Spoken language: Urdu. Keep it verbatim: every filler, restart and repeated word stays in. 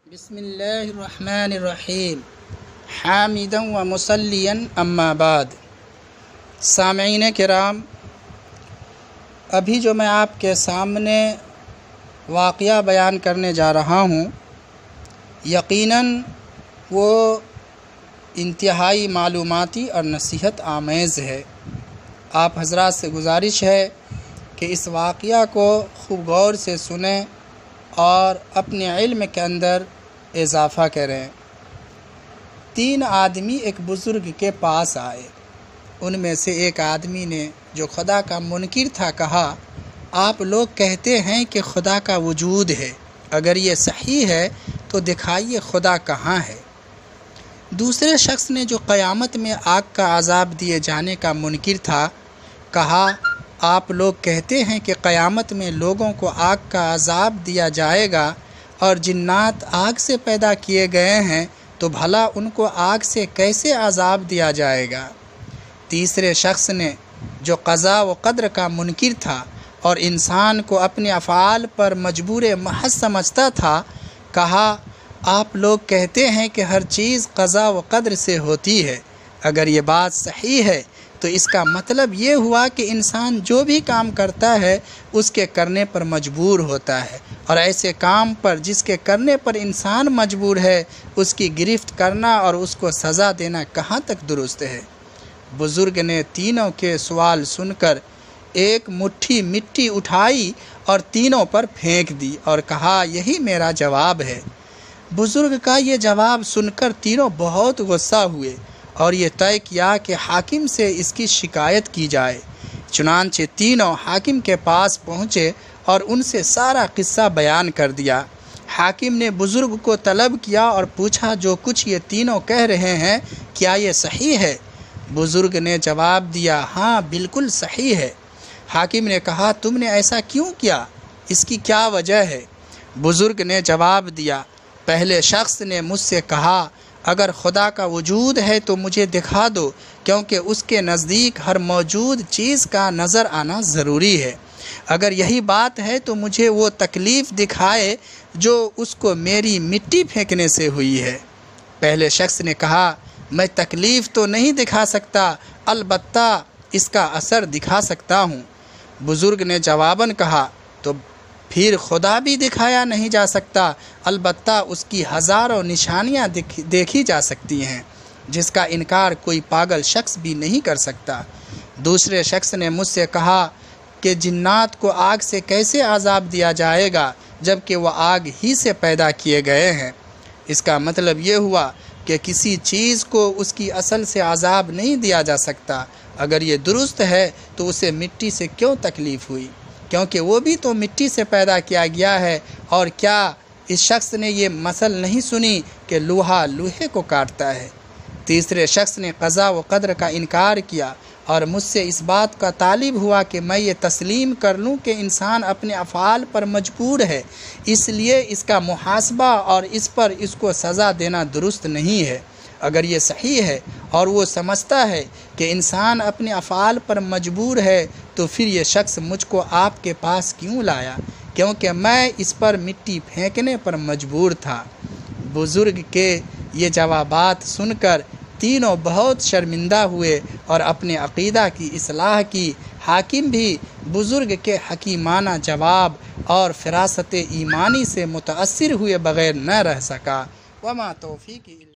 بسم اللہ الرحمن الرحیم حامدا و مصلیا اما بعد۔ سامعین کرام، ابھی جو میں آپ کے سامنے واقعہ بیان کرنے جا رہا ہوں، یقیناً وہ انتہائی معلوماتی اور نصیحت آمیز ہے۔ آپ حضرات سے گزارش ہے کہ اس واقعہ کو خوب غور سے سنیں اور اپنے علم کے اندر اضافہ کریں۔ تین آدمی ایک بزرگ کے پاس آئے۔ ان میں سے ایک آدمی نے، جو خدا کا منکر تھا، کہا، آپ لوگ کہتے ہیں کہ خدا کا وجود ہے، اگر یہ صحیح ہے تو دکھائیے خدا کہاں ہے۔ دوسرے شخص نے، جو قیامت میں آگ کا عذاب دیے جانے کا منکر تھا، کہا، آپ لوگ کہتے ہیں کہ قیامت میں لوگوں کو آگ کا عذاب دیا جائے گا اور جنات آگ سے پیدا کیے گئے ہیں، تو بھلا ان کو آگ سے کیسے عذاب دیا جائے گا۔ تیسرے شخص نے، جو قضاء و قدر کا منکر تھا اور انسان کو اپنے افعال پر مجبور محض سمجھتا تھا، کہا، آپ لوگ کہتے ہیں کہ ہر چیز قضاء و قدر سے ہوتی ہے، اگر یہ بات صحیح ہے تو اس کا مطلب یہ ہوا کہ انسان جو بھی کام کرتا ہے اس کے کرنے پر مجبور ہوتا ہے، اور ایسے کام پر جس کے کرنے پر انسان مجبور ہے اس کی گرفت کرنا اور اس کو سزا دینا کہاں تک درست ہے۔ بزرگ نے تینوں کے سوال سن کر ایک مٹھی مٹی اٹھائی اور تینوں پر پھینک دی اور کہا، یہی میرا جواب ہے۔ بزرگ کا یہ جواب سن کر تینوں بہت غصہ ہوئے اور یہ طے کیا کہ حاکم سے اس کی شکایت کی جائے۔ چنانچہ تینوں حاکم کے پاس پہنچے اور ان سے سارا قصہ بیان کر دیا۔ حاکم نے بزرگ کو طلب کیا اور پوچھا، جو کچھ یہ تینوں کہہ رہے ہیں کیا یہ صحیح ہے؟ بزرگ نے جواب دیا، ہاں بالکل صحیح ہے۔ حاکم نے کہا، تم نے ایسا کیوں کیا؟ اس کی کیا وجہ ہے؟ بزرگ نے جواب دیا، پہلے شخص نے مجھ سے کہا، اگر خدا کا وجود ہے تو مجھے دکھا دو، کیونکہ اس کے نزدیک ہر موجود چیز کا نظر آنا ضروری ہے۔ اگر یہی بات ہے تو مجھے وہ تکلیف دکھائے جو اس کو میری مٹی پھینکنے سے ہوئی ہے۔ پہلے شخص نے کہا، میں تکلیف تو نہیں دکھا سکتا، البتہ اس کا اثر دکھا سکتا ہوں۔ بزرگ نے جواباً کہا، تو پھر خدا بھی دکھایا نہیں جا سکتا، البتہ اس کی ہزاروں نشانیاں دیکھی جا سکتی ہیں، جس کا انکار کوئی پاگل شخص بھی نہیں کر سکتا۔ دوسرے شخص نے مجھ سے کہا کہ جنات کو آگ سے کیسے عذاب دیا جائے گا جبکہ وہ آگ ہی سے پیدا کیے گئے ہیں۔ اس کا مطلب یہ ہوا کہ کسی چیز کو اس کی اصل سے عذاب نہیں دیا جا سکتا۔ اگر یہ درست ہے تو اسے مٹی سے کیوں تکلیف ہوئی، کیونکہ وہ بھی تو مٹی سے پیدا کیا گیا ہے۔ اور کیا اس شخص نے یہ مثل نہیں سنی کہ لوہا لوہے کو کاٹتا ہے؟ تیسرے شخص نے قضاء و قدر کا انکار کیا اور مجھ سے اس بات کا طالب ہوا کہ میں یہ تسلیم کر لوں کہ انسان اپنے افعال پر مجبور ہے، اس لیے اس کا محاسبہ اور اس پر اس کو سزا دینا درست نہیں ہے۔ اگر یہ صحیح ہے اور وہ سمجھتا ہے کہ انسان اپنے افعال پر مجبور ہے تو پھر یہ شخص مجھ کو آپ کے پاس کیوں لایا، کیونکہ میں اس پر مٹی پھینکنے پر مجبور تھا۔ بزرگ کے یہ جوابات سن کر تینوں بہت شرمندہ ہوئے اور اپنے عقیدہ کی اصلاح کی۔ حاکم بھی بزرگ کے حکیمانہ جواب اور فراست ایمانی سے متاثر ہوئے بغیر نہ رہ سکا۔ وما توفیقی